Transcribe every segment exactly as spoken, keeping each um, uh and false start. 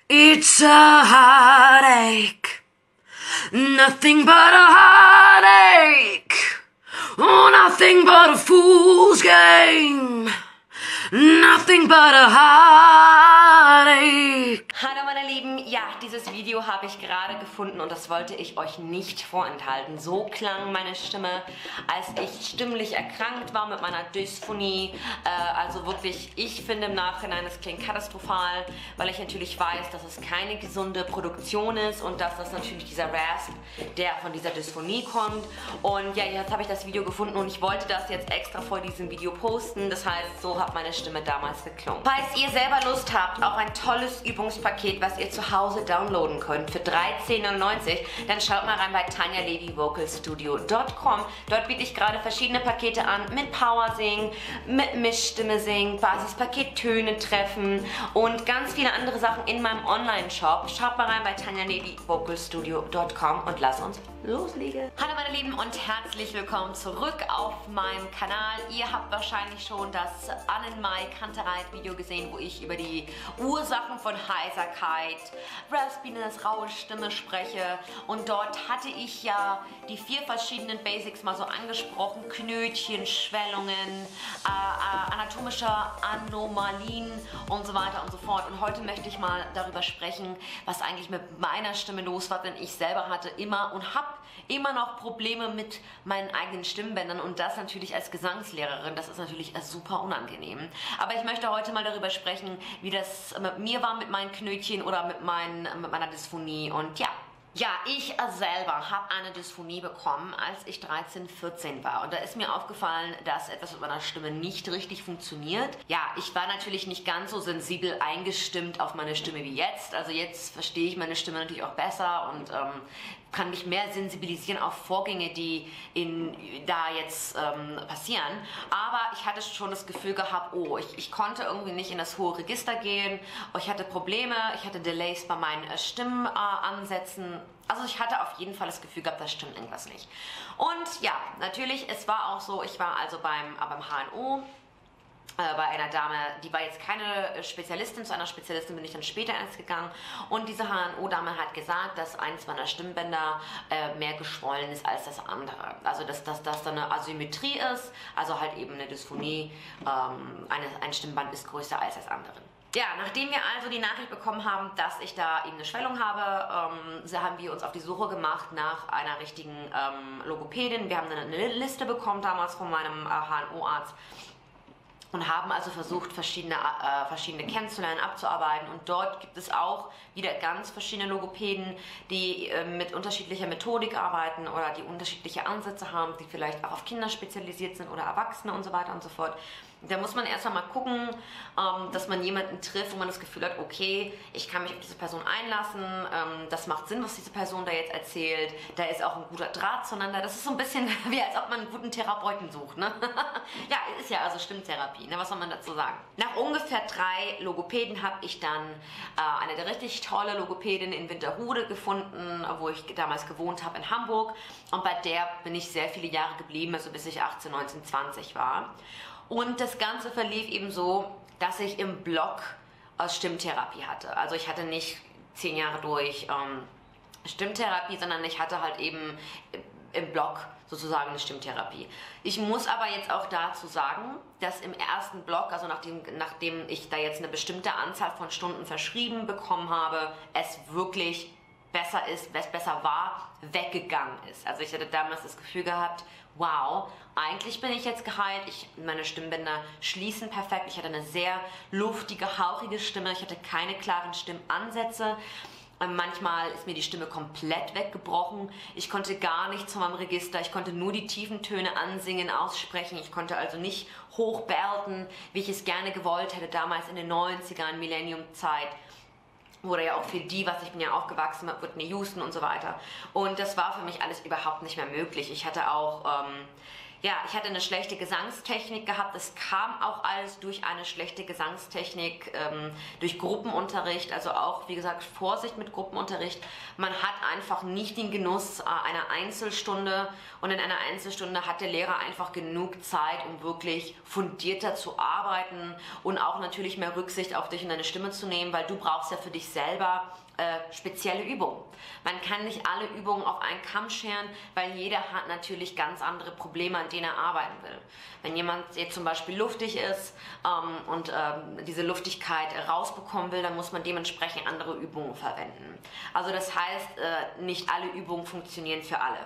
It's a heartache, nothing but a heartache, oh, nothing but a fool's game, nothing but a heartache. Hallo meine Lieben, ja, dieses Video habe ich gerade gefunden und das wollte ich euch nicht vorenthalten. So klang meine Stimme, als ich stimmlich erkrankt war mit meiner Dysphonie. Äh, also wirklich, ich finde im Nachhinein, es klingt katastrophal, weil ich natürlich weiß, dass es keine gesunde Produktion ist und dass das natürlich dieser Rasp, der von dieser Dysphonie kommt. Und ja, jetzt habe ich das Video gefunden und ich wollte das jetzt extra vor diesem Video posten. Das heißt, so hat meine Stimme damals geklungen. Falls ihr selber Lust habt auf ein tolles Übungspaket, was ihr zu Hause downloaden könnt für dreizehn neunundneunzig, dann schaut mal rein bei tanja levy vocal studio punkt com. Dort biete ich gerade verschiedene Pakete an mit Power Singen, mit Mischstimme singen, Basispaket Töne treffen und ganz viele andere Sachen in meinem Online-Shop. Schaut mal rein bei tanja levy vocal studio punkt com und lasst uns loslegen. Hallo meine Lieben und herzlich willkommen zurück auf meinem Kanal. Ihr habt wahrscheinlich schon das Annenmai Kantereit Video gesehen, wo ich über die Ursachen von Heiserkeit, Raspiness, raue Stimme spreche. Und dort hatte ich ja die vier verschiedenen Basics mal so angesprochen. Knötchen, Schwellungen, äh, äh, anatomische Anomalien und so weiter und so fort. Und heute möchte ich mal darüber sprechen, was eigentlich mit meiner Stimme los war, denn ich selber hatte immer und habe immer noch Probleme mit meinen eigenen Stimmbändern und das natürlich als Gesangslehrerin, das ist natürlich super unangenehm. Aber ich möchte heute mal darüber sprechen, wie das mit mir war, mit meinen Knötchen oder mit, meinen, mit meiner Dysphonie und ja. Ja, ich selber habe eine Dysphonie bekommen, als ich dreizehn, vierzehn war. Und da ist mir aufgefallen, dass etwas mit meiner Stimme nicht richtig funktioniert. Ja, ich war natürlich nicht ganz so sensibel eingestimmt auf meine Stimme wie jetzt. Also jetzt verstehe ich meine Stimme natürlich auch besser und ähm, kann mich mehr sensibilisieren auf Vorgänge, die in, da jetzt ähm, passieren. Aber ich hatte schon das Gefühl gehabt, oh, ich, ich konnte irgendwie nicht in das hohe Register gehen. Ich hatte Probleme, ich hatte Delays bei meinen äh, Stimmansätzen. Äh, also ich hatte auf jeden Fall das Gefühl gehabt, da stimmt irgendwas nicht. Und ja, natürlich, es war auch so, ich war also beim, äh, beim H N O, bei einer Dame, die war jetzt keine Spezialistin, zu einer Spezialistin bin ich dann später erst gegangen und diese H N O-Dame hat gesagt, dass eins meiner Stimmbänder äh, mehr geschwollen ist als das andere. Also dass das dass da eine Asymmetrie ist, also halt eben eine Dysphonie, ähm, eine, ein Stimmband ist größer als das andere. Ja, nachdem wir also die Nachricht bekommen haben, dass ich da eben eine Schwellung habe, ähm, haben wir uns auf die Suche gemacht nach einer richtigen ähm, Logopädin. Wir haben eine, eine Liste bekommen damals von meinem äh, H N O-Arzt. Und haben also versucht, verschiedene, äh, verschiedene kennenzulernen, abzuarbeiten. Und dort gibt es auch wieder ganz verschiedene Logopäden, die äh, mit unterschiedlicher Methodik arbeiten oder die unterschiedliche Ansätze haben, die vielleicht auch auf Kinder spezialisiert sind oder Erwachsene und so weiter und so fort. Da muss man erst einmal gucken, ähm, dass man jemanden trifft, wo man das Gefühl hat, okay, ich kann mich auf diese Person einlassen, ähm, das macht Sinn, was diese Person da jetzt erzählt, da ist auch ein guter Draht zueinander. Das ist so ein bisschen wie, als ob man einen guten Therapeuten sucht, ne? Ja, ist ja also Stimmtherapie, ne? Was soll man dazu sagen? Nach ungefähr drei Logopäden habe ich dann äh, eine richtig tolle Logopädin in Winterhude gefunden, wo ich damals gewohnt habe in Hamburg. Und bei der bin ich sehr viele Jahre geblieben, also bis ich achtzehn, neunzehn, zwanzig war. Und das Ganze verlief eben so, dass ich im Block äh, Stimmtherapie hatte. Also ich hatte nicht zehn Jahre durch ähm, Stimmtherapie, sondern ich hatte halt eben im Block sozusagen eine Stimmtherapie. Ich muss aber jetzt auch dazu sagen, dass im ersten Block, also nachdem, nachdem ich da jetzt eine bestimmte Anzahl von Stunden verschrieben bekommen habe, es wirklich besser ist, was besser war, weggegangen ist. Also ich hatte damals das Gefühl gehabt, wow, eigentlich bin ich jetzt geheilt, ich, meine Stimmbänder schließen perfekt, ich hatte eine sehr luftige, hauchige Stimme, ich hatte keine klaren Stimmansätze. Manchmal ist mir die Stimme komplett weggebrochen. Ich konnte gar nichts von meinem Register. Ich konnte nur die tiefen Töne ansingen, aussprechen. Ich konnte also nicht hoch belten, wie ich es gerne gewollt hätte, damals in den neunzigern, Millennium-Zeit. Oder ja auch für die, was ich bin ja aufgewachsen mit Whitney Houston und so weiter. Und das war für mich alles überhaupt nicht mehr möglich. Ich hatte auch, ähm, Ja, ich hatte eine schlechte Gesangstechnik gehabt. Das kam auch alles durch eine schlechte Gesangstechnik, ähm, durch Gruppenunterricht. Also auch, wie gesagt, Vorsicht mit Gruppenunterricht. Man hat einfach nicht den Genuss äh, einer Einzelstunde. Und in einer Einzelstunde hat der Lehrer einfach genug Zeit, um wirklich fundierter zu arbeiten und auch natürlich mehr Rücksicht auf dich und deine Stimme zu nehmen, weil du brauchst ja für dich selber äh, spezielle Übungen. Man kann nicht alle Übungen auf einen Kamm scheren, weil jeder hat natürlich ganz andere Probleme, an denen er arbeiten will. Wenn jemand jetzt zum Beispiel luftig ist ähm, und ähm, diese Luftigkeit rausbekommen will, dann muss man dementsprechend andere Übungen verwenden. Also das heißt, äh, nicht alle Übungen funktionieren für alle.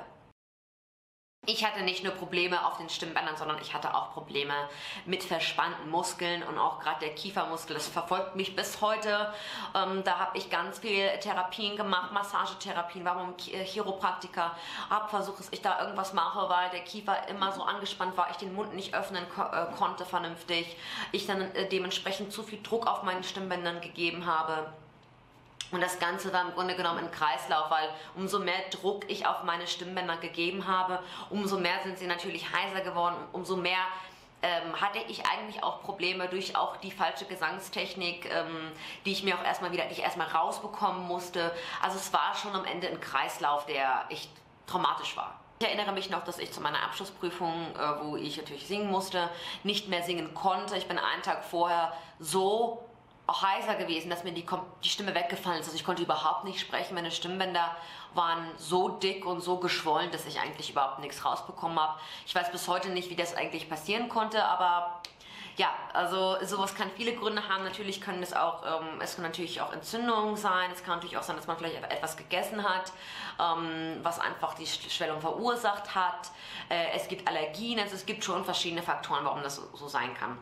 Ich hatte nicht nur Probleme auf den Stimmbändern, sondern ich hatte auch Probleme mit verspannten Muskeln und auch gerade der Kiefermuskel, das verfolgt mich bis heute. Ähm, da habe ich ganz viele Therapien gemacht, Massagetherapien, war beim Chiropraktiker, habe versucht, dass ich da irgendwas mache, weil der Kiefer immer so angespannt war, ich den Mund nicht öffnen ko äh, konnte vernünftig, ich dann äh, dementsprechend zu viel Druck auf meinen Stimmbändern gegeben habe. Und das Ganze war im Grunde genommen ein Kreislauf, weil umso mehr Druck ich auf meine Stimmbänder gegeben habe, umso mehr sind sie natürlich heiser geworden, umso mehr ähm, hatte ich eigentlich auch Probleme durch auch die falsche Gesangstechnik, ähm, die ich mir auch erstmal wieder, die ich erstmal rausbekommen musste. Also es war schon am Ende ein Kreislauf, der echt traumatisch war. Ich erinnere mich noch, dass ich zu meiner Abschlussprüfung, äh, wo ich natürlich singen musste, nicht mehr singen konnte. Ich bin einen Tag vorher so auch heiser gewesen, dass mir die, die Stimme weggefallen ist. Also ich konnte überhaupt nicht sprechen. Meine Stimmbänder waren so dick und so geschwollen, dass ich eigentlich überhaupt nichts rausbekommen habe. Ich weiß bis heute nicht, wie das eigentlich passieren konnte, aber ja, also sowas kann viele Gründe haben. Natürlich können es auch, ähm, es kann natürlich auch Entzündungen sein. Es kann natürlich auch sein, dass man vielleicht etwas gegessen hat, ähm, was einfach die Schwellung verursacht hat. Äh, es gibt Allergien, also es gibt schon verschiedene Faktoren, warum das so, so sein kann.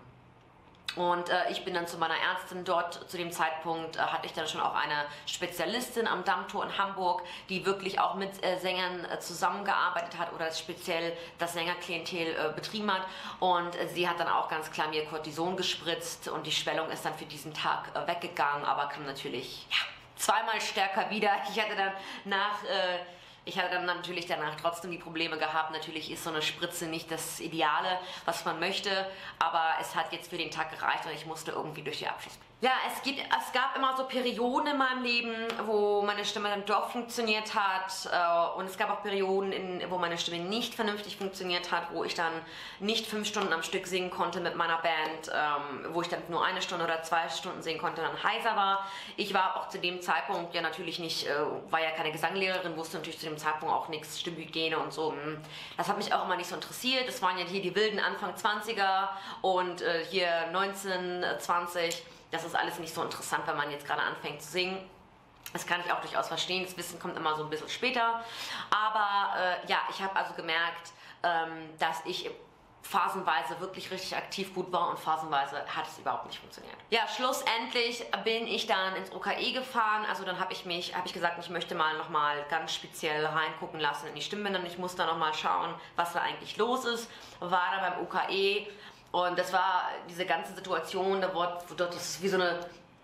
Und äh, ich bin dann zu meiner Ärztin dort. Zu dem Zeitpunkt äh, hatte ich dann schon auch eine Spezialistin am Dammtor in Hamburg, die wirklich auch mit äh, Sängern äh, zusammengearbeitet hat oder speziell das Sängerklientel äh, betrieben hat. Und äh, sie hat dann auch ganz klar mir Cortison gespritzt und die Schwellung ist dann für diesen Tag äh, weggegangen, aber kam natürlich ja, zweimal stärker wieder. Ich hatte dann nach... Äh, Ich hatte dann natürlich danach trotzdem die Probleme gehabt. Natürlich ist so eine Spritze nicht das Ideale, was man möchte, aber es hat jetzt für den Tag gereicht und ich musste irgendwie durch die Abschlussprüfung. Ja, es, gibt, es gab immer so Perioden in meinem Leben, wo meine Stimme dann doch funktioniert hat äh, und es gab auch Perioden, in, wo meine Stimme nicht vernünftig funktioniert hat, wo ich dann nicht fünf Stunden am Stück singen konnte mit meiner Band, ähm, wo ich dann nur eine Stunde oder zwei Stunden singen konnte, dann heiser war. Ich war auch zu dem Zeitpunkt ja natürlich nicht, äh, war ja keine Gesanglehrerin, wusste natürlich zu dem Zeitpunkt auch nichts, Stimmhygiene und so. Das hat mich auch immer nicht so interessiert. Das waren ja hier die wilden Anfang zwanziger und äh, hier neunzehn, zwanzig. Das ist alles nicht so interessant, wenn man jetzt gerade anfängt zu singen. Das kann ich auch durchaus verstehen. Das Wissen kommt immer so ein bisschen später. Aber äh, ja, ich habe also gemerkt, ähm, dass ich phasenweise wirklich richtig aktiv gut war und phasenweise hat es überhaupt nicht funktioniert. Ja, schlussendlich bin ich dann ins O K E gefahren, also dann habe ich mich, habe ich gesagt, ich möchte mal nochmal ganz speziell reingucken lassen in die Stimmbänder und ich muss da nochmal schauen, was da eigentlich los ist. War da beim O K E und das war diese ganze Situation, da wurde, dort ist wie so eine...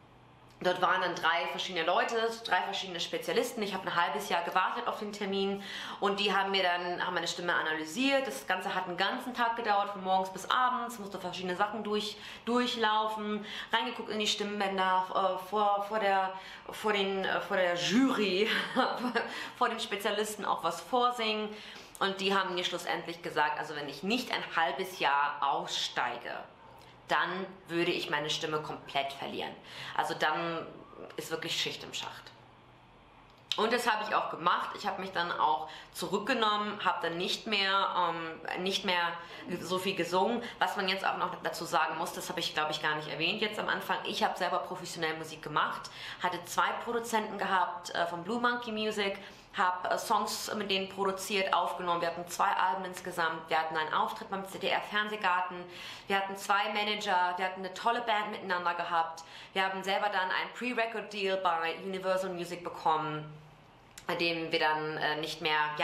Dort waren dann drei verschiedene Leute, drei verschiedene Spezialisten. Ich habe ein halbes Jahr gewartet auf den Termin und die haben mir dann haben meine Stimme analysiert. Das Ganze hat einen ganzen Tag gedauert, von morgens bis abends, musste verschiedene Sachen durch, durchlaufen, reingeguckt in die Stimmbänder, äh, vor, vor, der, vor, den, äh, vor der Jury, vor den Spezialisten auch was vorsingen. Und die haben mir schlussendlich gesagt, also wenn ich nicht ein halbes Jahr aussteige, dann würde ich meine Stimme komplett verlieren. Also dann ist wirklich Schicht im Schacht. Und das habe ich auch gemacht. Ich habe mich dann auch zurückgenommen, habe dann nicht mehr, ähm, nicht mehr so viel gesungen. Was man jetzt auch noch dazu sagen muss, das habe ich glaube ich gar nicht erwähnt jetzt am Anfang. Ich habe selber professionell Musik gemacht, hatte zwei Produzenten gehabt äh, von Blue Monkey Music, habe äh, Songs mit denen produziert, aufgenommen. Wir hatten zwei Alben insgesamt. Wir hatten einen Auftritt beim Z D F Fernsehgarten. Wir hatten zwei Manager. Wir hatten eine tolle Band miteinander gehabt. Wir haben selber dann einen Pre-Record-Deal bei Universal Music bekommen, bei dem wir dann äh, nicht mehr, ja,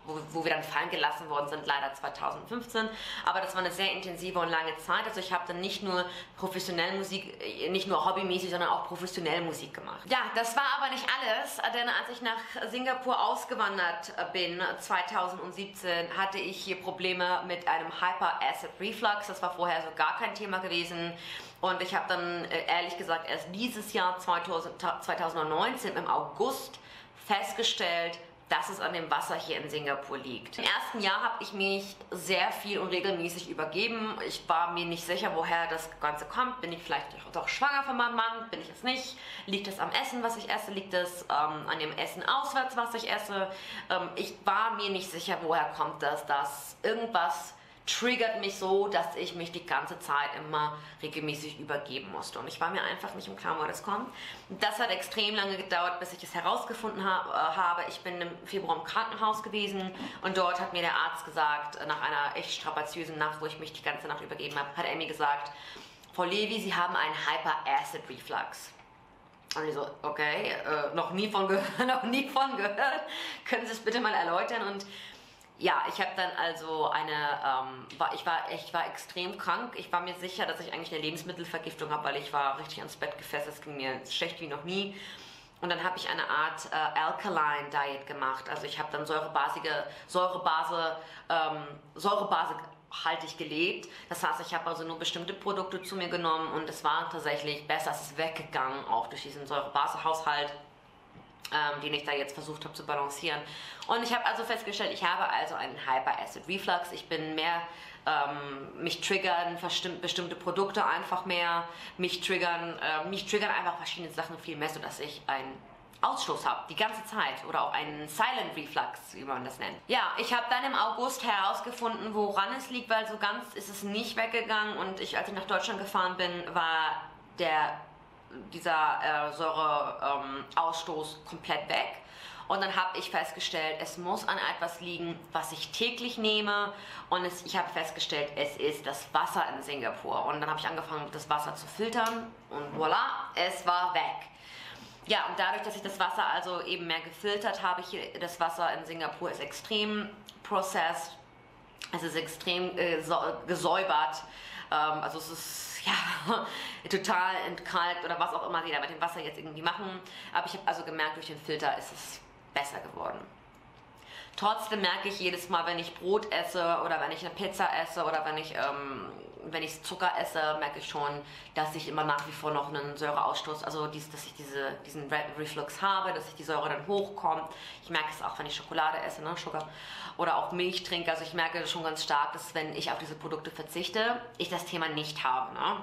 wo, wo wir dann fallen gelassen worden sind, leider zweitausendfünfzehn. Aber das war eine sehr intensive und lange Zeit. Also ich habe dann nicht nur professionell Musik, nicht nur hobbymäßig, sondern auch professionell Musik gemacht. Ja, das war aber nicht alles, denn als ich nach Singapur ausgewandert bin, zweitausendsiebzehn, hatte ich hier Probleme mit einem Hyper-Acid Reflux. Das war vorher so gar kein Thema gewesen. Und ich habe dann ehrlich gesagt erst dieses Jahr zweitausendneunzehn im August festgestellt, dass es an dem Wasser hier in Singapur liegt. Im ersten Jahr habe ich mich sehr viel und regelmäßig übergeben. Ich war mir nicht sicher, woher das Ganze kommt. Bin ich vielleicht doch schwanger von meinem Mann? Bin ich es nicht? Liegt es am Essen, was ich esse? Liegt es ähm, an dem Essen auswärts, was ich esse? Ähm, ich war mir nicht sicher, woher kommt das, dass irgendwas triggert mich so, dass ich mich die ganze Zeit immer regelmäßig übergeben musste. Und ich war mir einfach nicht im Klaren, woher das kommt. Das hat extrem lange gedauert, bis ich es herausgefunden habe. Ich bin im Februar im Krankenhaus gewesen und dort hat mir der Arzt gesagt, nach einer echt strapaziösen Nacht, wo ich mich die ganze Nacht übergeben habe, hat er mir gesagt, Frau Levy, Sie haben einen Hyper-Acid Reflux. Und ich so, okay, äh, noch nie von gehört, noch nie von gehört. Können Sie es bitte mal erläutern? Und ja, ich habe dann also eine, ähm, war, ich, war, ich war extrem krank. Ich war mir sicher, dass ich eigentlich eine Lebensmittelvergiftung habe, weil ich war richtig ans Bett gefesselt. Es ging mir schlecht wie noch nie. Und dann habe ich eine Art äh, Alkaline Diet gemacht. Also ich habe dann säurebasige, Säurebase, ähm, Säurebase haltig gelebt. Das heißt, ich habe also nur bestimmte Produkte zu mir genommen und es war tatsächlich besser, es ist weggegangen, auch durch diesen Säurebase-Haushalt. Ähm, den ich da jetzt versucht habe zu balancieren. Und ich habe also festgestellt, ich habe also einen Hyper-Acid Reflux. Ich bin mehr, ähm, mich triggern bestimmte Produkte einfach mehr, mich triggern, äh, mich triggern einfach verschiedene Sachen viel mehr, sodass ich einen Ausstoß habe, die ganze Zeit. Oder auch einen Silent Reflux, wie man das nennt. Ja, ich habe dann im August herausgefunden, woran es liegt, weil so ganz ist es nicht weggegangen. Und ich, als ich nach Deutschland gefahren bin, war der dieser äh, Säureausstoß ähm, komplett weg. Und dann habe ich festgestellt, es muss an etwas liegen, was ich täglich nehme. Und es, ich habe festgestellt, es ist das Wasser in Singapur. Und dann habe ich angefangen, das Wasser zu filtern. Und voilà, es war weg. Ja, und dadurch, dass ich das Wasser also eben mehr gefiltert habe, hier, das Wasser in Singapur ist extrem processed. Es ist extrem äh, gesäubert. Ähm, also es ist ja, total entkalkt oder was auch immer sie da mit dem Wasser jetzt irgendwie machen. Aber ich habe also gemerkt, durch den Filter ist es besser geworden. Trotzdem merke ich jedes Mal, wenn ich Brot esse oder wenn ich eine Pizza esse oder wenn ich, ähm, wenn ich Zucker esse, merke ich schon, dass ich immer nach wie vor noch einen Säureausstoß, also dies, dass ich diese, diesen Reflux habe, dass ich die Säure dann hochkommt. Ich merke es auch, wenn ich Schokolade esse, ne, Sugar, oder auch Milch trinke. Also ich merke schon ganz stark, dass wenn ich auf diese Produkte verzichte, ich das Thema nicht habe. Ne?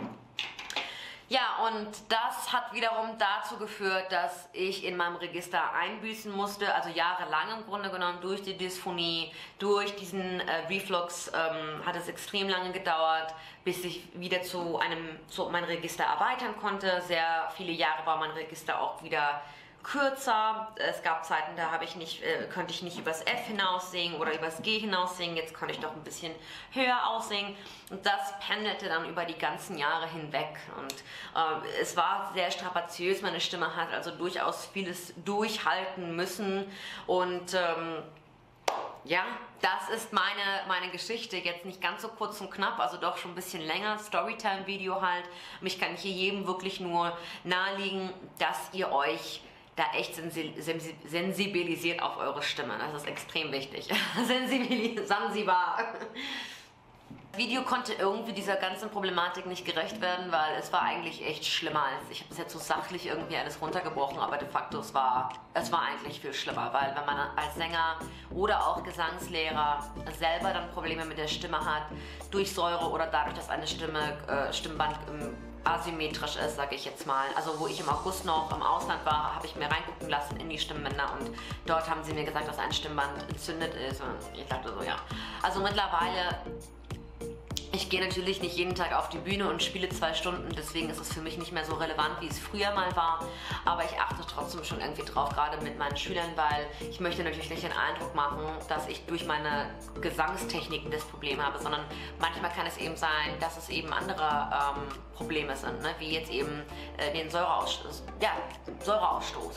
Ja, und das hat wiederum dazu geführt, dass ich in meinem Register einbüßen musste, also jahrelang im Grunde genommen durch die Dysphonie, durch diesen äh, Reflux ähm, hat es extrem lange gedauert, bis ich wieder zu einem, zu mein Register erweitern konnte. Sehr viele Jahre war mein Register auch wieder kürzer. Es gab Zeiten, da habe ich nicht, äh, konnte ich nicht übers F hinaus singen oder übers G hinaus singen. Jetzt konnte ich doch ein bisschen höher aussingen. Und das pendelte dann über die ganzen Jahre hinweg. Und äh, es war sehr strapaziös. Meine Stimme hat also durchaus vieles durchhalten müssen. Und ähm, ja, das ist meine, meine Geschichte. Jetzt nicht ganz so kurz und knapp, also doch schon ein bisschen länger. Storytime-Video halt. Mich kann hier jedem wirklich nur nahelegen, dass ihr euch da echt sensibilisiert auf eure Stimme. Das ist extrem wichtig. Sensibilisiert. Das Video konnte irgendwie dieser ganzen Problematik nicht gerecht werden, weil es war eigentlich echt schlimmer. Als ich habe es jetzt so sachlich irgendwie alles runtergebrochen, aber de facto es war, es war eigentlich viel schlimmer, weil wenn man als Sänger oder auch Gesangslehrer selber dann Probleme mit der Stimme hat, durch Säure oder dadurch, dass eine Stimme, äh, Stimmband im asymmetrisch ist, sage ich jetzt mal. Also wo ich im August noch im Ausland war, habe ich mir reingucken lassen in die Stimmbänder und dort haben sie mir gesagt, dass ein Stimmband entzündet ist und ich dachte so, ja. Also mittlerweile, ich gehe natürlich nicht jeden Tag auf die Bühne und spiele zwei Stunden, deswegen ist es für mich nicht mehr so relevant, wie es früher mal war, aber ich achte trotzdem schon irgendwie drauf, gerade mit meinen Schülern, weil ich möchte natürlich nicht den Eindruck machen, dass ich durch meine Gesangstechniken das Problem habe, sondern manchmal kann es eben sein, dass es eben andere ähm, Probleme sind, ne? Wie jetzt eben äh, den Säureausstoß, ja, Säureausstoß.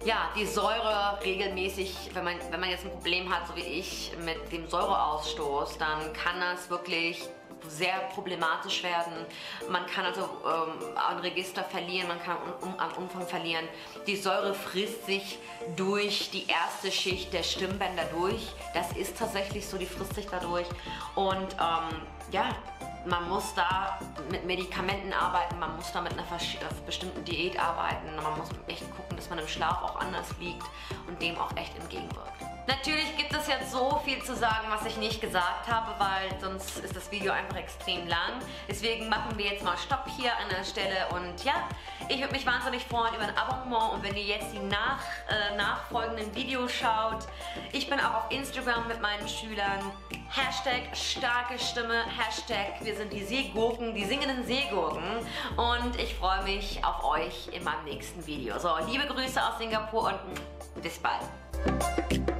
ja, die Säure regelmäßig, wenn man, wenn man jetzt ein Problem hat, so wie ich, mit dem Säureausstoß, dann kann das wirklich sehr problematisch werden. Man kann also ähm, an Register verlieren, man kann um, an Umfang verlieren. Die Säure frisst sich durch die erste Schicht der Stimmbänder durch. Das ist tatsächlich so, die frisst sich dadurch. Und ähm, ja, man muss da mit Medikamenten arbeiten, man muss da mit einer bestimmten Diät arbeiten. Man muss echt gucken, dass man im Schlaf auch anders liegt und dem auch echt entgegenwirkt. Natürlich gibt es jetzt so viel zu sagen, was ich nicht gesagt habe, weil sonst ist das Video einfach extrem lang. Deswegen machen wir jetzt mal Stopp hier an der Stelle und ja, ich würde mich wahnsinnig freuen über ein Abonnement und wenn ihr jetzt die nach, äh, nachfolgenden Videos schaut. Ich bin auch auf Instagram mit meinen Schülern. Hashtag starke Stimme, Hashtag wir sind die Seegurken, die singenden Seegurken und ich freue mich auf euch in meinem nächsten Video. So, liebe Grüße aus Singapur und bis bald.